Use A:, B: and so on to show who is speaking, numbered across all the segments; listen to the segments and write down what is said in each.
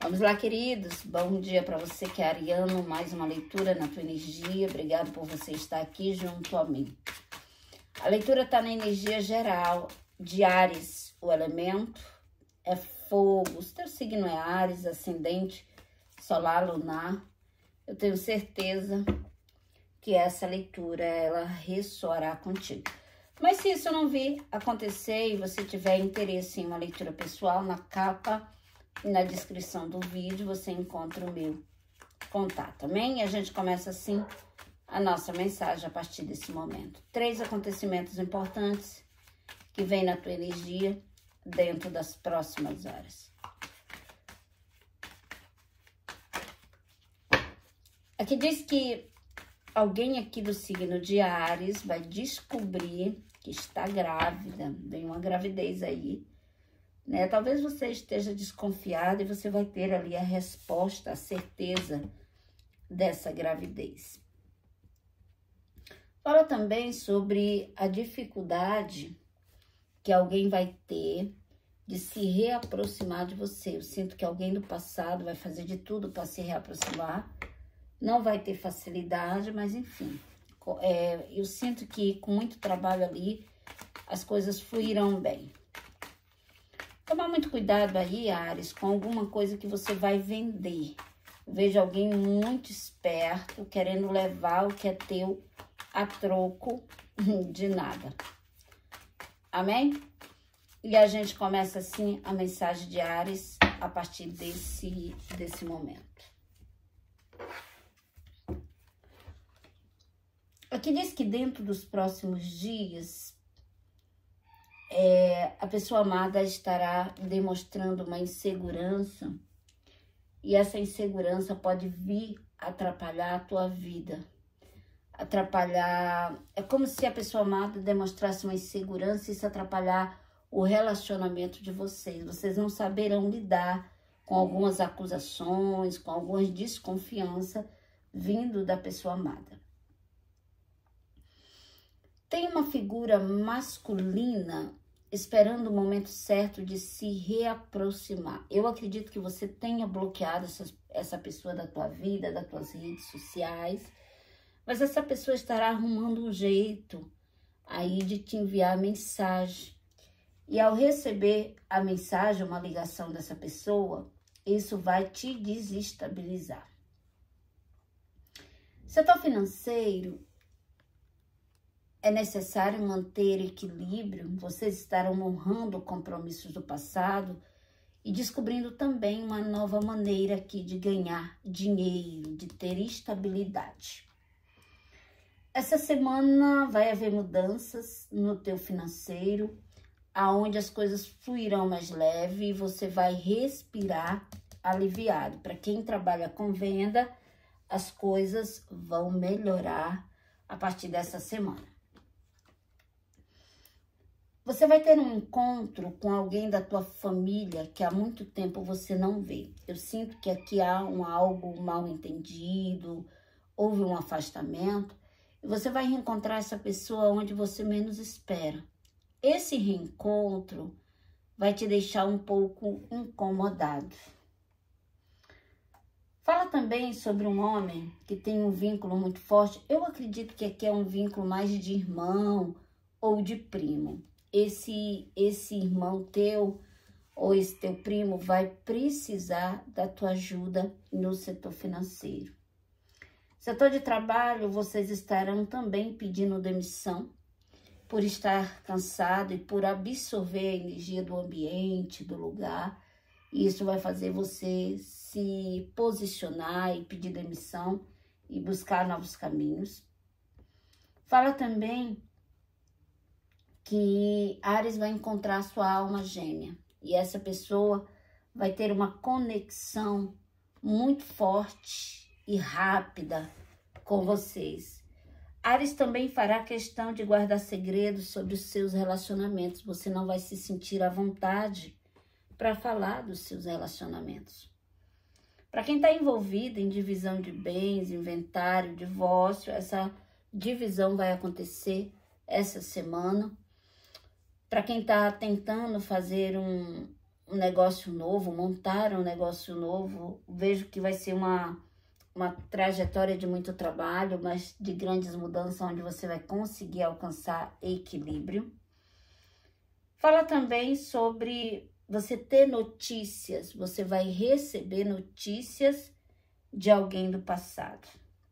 A: Vamos lá, queridos. Bom dia para você que é ariano. Mais uma leitura na tua energia. Obrigado por você estar aqui junto a mim. A leitura está na energia geral de Áries. O elemento é fogo. O teu signo é Áries, ascendente, solar, lunar. Eu tenho certeza que essa leitura, ela ressoará contigo. Mas se isso não vir acontecer e você tiver interesse em uma leitura pessoal, na capa e na descrição do vídeo você encontra o meu contato, amém? E a gente começa assim a nossa mensagem a partir desse momento. 3 acontecimentos importantes que vêm na tua energia dentro das próximas horas. Aqui diz que alguém aqui do signo de Áries vai descobrir que está grávida, vem uma gravidez aí, né? Talvez você esteja desconfiado e você vai ter ali a resposta, a certeza dessa gravidez. Fala também sobre a dificuldade que alguém vai ter de se reaproximar de você. Eu sinto que alguém do passado vai fazer de tudo para se reaproximar. Não vai ter facilidade, mas enfim. Eu sinto que com muito trabalho ali, as coisas fluirão bem. Tomar muito cuidado aí, Áries, com alguma coisa que você vai vender. Eu vejo alguém muito esperto, querendo levar o que é teu a troco de nada. Amém? E a gente começa assim a mensagem de Áries a partir desse momento. Aqui diz que dentro dos próximos dias, a pessoa amada estará demonstrando uma insegurança. E essa insegurança pode vir atrapalhar a tua vida. Atrapalhar... É como se a pessoa amada demonstrasse uma insegurança e isso atrapalhar o relacionamento de vocês. Vocês não saberão lidar com algumas acusações, com algumas desconfianças vindo da pessoa amada. Tem uma figura masculina esperando o momento certo de se reaproximar. Eu acredito que você tenha bloqueado essa pessoa da tua vida, das tuas redes sociais, mas essa pessoa estará arrumando um jeito aí de te enviar mensagem. E ao receber a mensagem, uma ligação dessa pessoa, isso vai te desestabilizar. Setor financeiro, é necessário manter equilíbrio. Vocês estarão honrando compromissos do passado e descobrindo também uma nova maneira aqui de ganhar dinheiro, de ter estabilidade. Essa semana vai haver mudanças no teu financeiro, aonde as coisas fluirão mais leve e você vai respirar aliviado. Para quem trabalha com venda, as coisas vão melhorar a partir dessa semana. Você vai ter um encontro com alguém da tua família que há muito tempo você não vê. Eu sinto que aqui há algo mal entendido, houve um afastamento. E você vai reencontrar essa pessoa onde você menos espera. Esse reencontro vai te deixar um pouco incomodado. Fala também sobre um homem que tem um vínculo muito forte. Eu acredito que aqui é um vínculo mais de irmão ou de primo. Esse irmão teu ou esse teu primo vai precisar da tua ajuda no setor financeiro. Setor de trabalho, vocês estarão também pedindo demissão por estar cansado e por absorver a energia do ambiente, do lugar. E isso vai fazer você se posicionar e pedir demissão e buscar novos caminhos. Fala também que Áries vai encontrar sua alma gêmea. E essa pessoa vai ter uma conexão muito forte e rápida com vocês. Áries também fará questão de guardar segredos sobre os seus relacionamentos. Você não vai se sentir à vontade para falar dos seus relacionamentos. Para quem está envolvido em divisão de bens, inventário, divórcio, essa divisão vai acontecer essa semana. Para quem está tentando fazer um negócio novo, montar um negócio novo. Vejo que vai ser uma trajetória de muito trabalho, mas de grandes mudanças, onde você vai conseguir alcançar equilíbrio. Fala também sobre você ter notícias, você vai receber notícias de alguém do passado.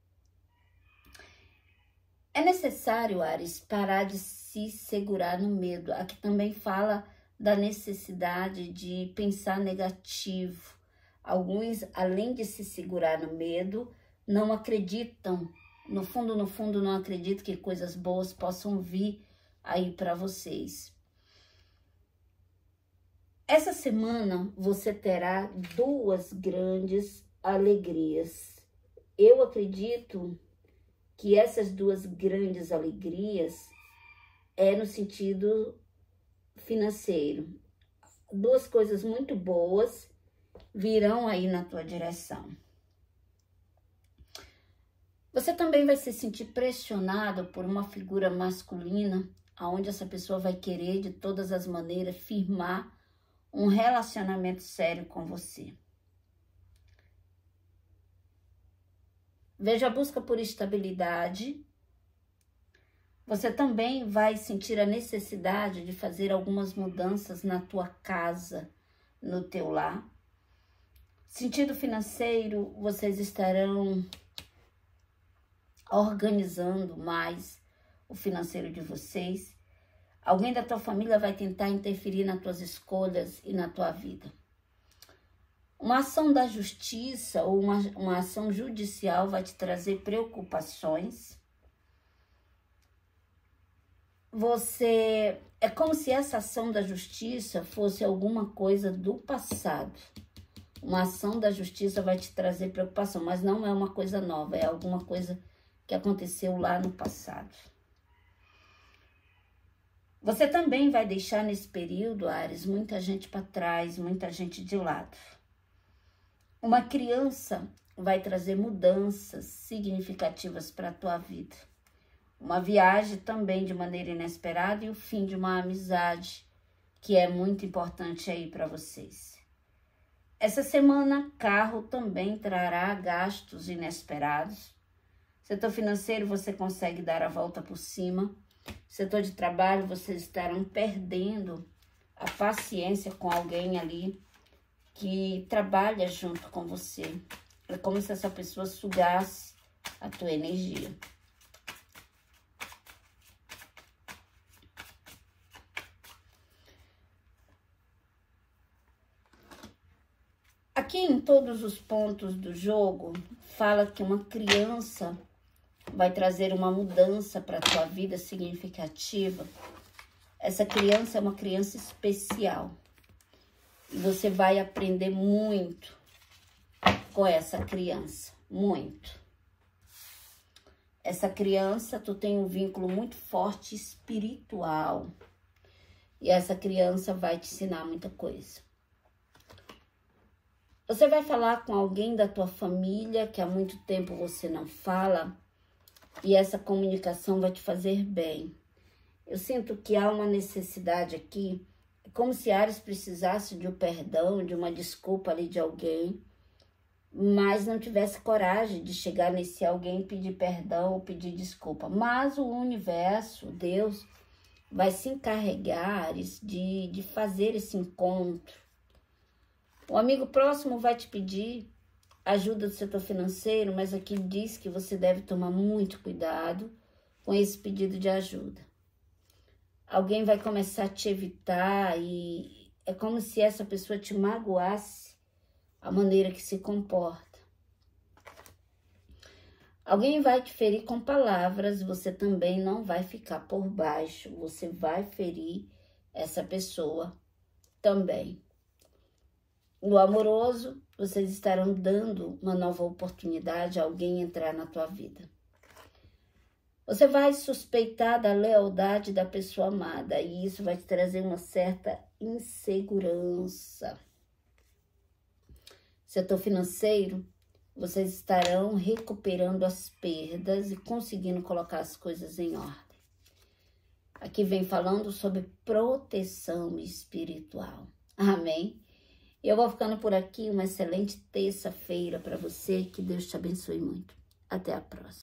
A: É necessário, Áries, parar de se segurar no medo. Aqui também fala da necessidade de pensar negativo. Alguns, além de se segurar no medo, não acreditam, no fundo, não acreditam que coisas boas possam vir aí para vocês. Essa semana você terá duas grandes alegrias. Eu acredito que essas duas grandes alegrias é no sentido financeiro. Duas coisas muito boas virão aí na tua direção. Você também vai se sentir pressionado por uma figura masculina, onde essa pessoa vai querer de todas as maneiras firmar um relacionamento sério com você. Veja a busca por estabilidade. Você também vai sentir a necessidade de fazer algumas mudanças na tua casa, no teu lar. Sentido financeiro, vocês estarão organizando mais o financeiro de vocês. Alguém da tua família vai tentar interferir nas tuas escolhas e na tua vida. Uma ação da justiça ou uma ação judicial vai te trazer preocupações. É como se essa ação da justiça fosse alguma coisa do passado. Uma ação da justiça vai te trazer preocupação, mas não é uma coisa nova, é alguma coisa que aconteceu lá no passado. Você também vai deixar nesse período, Áries, muita gente para trás, muita gente de lado. Uma criança vai trazer mudanças significativas para a tua vida. Uma viagem também de maneira inesperada e o fim de uma amizade que é muito importante aí para vocês. Essa semana, carro também trará gastos inesperados. Setor financeiro, você consegue dar a volta por cima. Setor de trabalho, vocês estarão perdendo a paciência com alguém ali que trabalha junto com você. É como se essa pessoa sugasse a tua energia. Aqui em todos os pontos do jogo, fala que uma criança vai trazer uma mudança para a tua vida significativa. Essa criança é uma criança especial. E você vai aprender muito com essa criança, muito. Essa criança, tu tem um vínculo muito forte espiritual. E essa criança vai te ensinar muita coisa. Você vai falar com alguém da tua família que há muito tempo você não fala. E essa comunicação vai te fazer bem. Eu sinto que há uma necessidade aqui. É como se Áries precisasse de um perdão, de uma desculpa ali de alguém. Mas não tivesse coragem de chegar nesse alguém e pedir perdão ou pedir desculpa. Mas o universo, Deus, vai se encarregar, Áries, de fazer esse encontro. O amigo próximo vai te pedir ajuda do setor financeiro, mas aqui diz que você deve tomar muito cuidado com esse pedido de ajuda. Alguém vai começar a te evitar e é como se essa pessoa te magoasse a maneira que se comporta. Alguém vai te ferir com palavras, você também não vai ficar por baixo, você vai ferir essa pessoa também. No amoroso, vocês estarão dando uma nova oportunidade a alguém entrar na tua vida. Você vai suspeitar da lealdade da pessoa amada e isso vai te trazer uma certa insegurança. Setor financeiro, vocês estarão recuperando as perdas e conseguindo colocar as coisas em ordem. Aqui vem falando sobre proteção espiritual. Amém? Eu vou ficando por aqui. Uma excelente terça-feira para você. Que Deus te abençoe muito. Até a próxima.